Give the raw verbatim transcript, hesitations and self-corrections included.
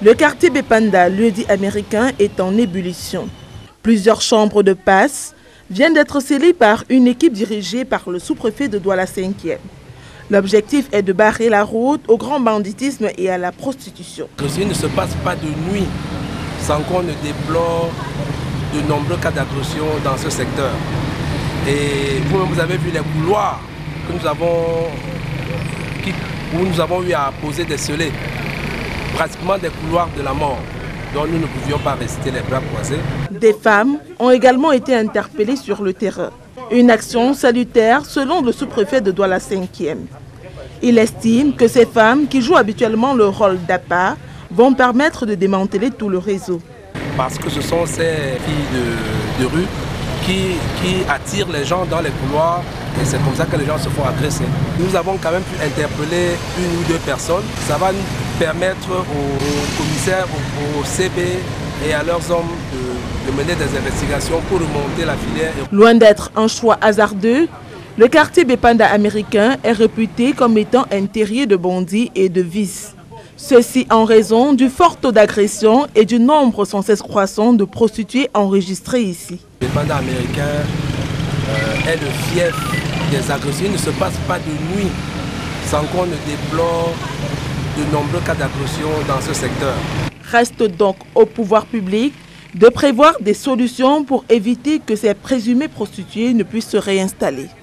Le quartier Bepanda, lieu-dit américain, est en ébullition. Plusieurs chambres de passe viennent d'être scellées par une équipe dirigée par le sous-préfet de Douala cinquième. L'objectif est de barrer la route au grand banditisme et à la prostitution. Il ne se passe pas de nuit sans qu'on ne déplore de nombreux cas d'agression dans ce secteur. Et vous-même, vous avez vu les couloirs que nous avons, qui, où nous avons eu à poser des scellés. Pratiquement des couloirs de la mort, dont nous ne pouvions pas rester les bras croisés. Des femmes ont également été interpellées sur le terrain. Une action salutaire selon le sous-préfet de Douala cinquième. Il estime que ces femmes qui jouent habituellement le rôle d'appât vont permettre de démanteler tout le réseau. Parce que ce sont ces filles de, de rue qui, qui attirent les gens dans les couloirs et c'est comme ça que les gens se font agresser. Nous avons quand même pu interpeller une ou deux personnes. Ça va nous permettre aux, aux commissaires, aux, aux C B et à leurs hommes de, de mener des investigations pour remonter la filière. Loin d'être un choix hasardeux, le quartier Bepanda américain est réputé comme étant un terrier de bandits et de vices. Ceci en raison du fort taux d'agression et du nombre sans cesse croissant de prostituées enregistrées ici. Le Bepanda américain euh, est le fief des agressions. Il ne se passe pas de nuit sans qu'on ne déplore de nombreux cas d'agression dans ce secteur. Reste donc au pouvoir public de prévoir des solutions pour éviter que ces présumées prostituées ne puissent se réinstaller.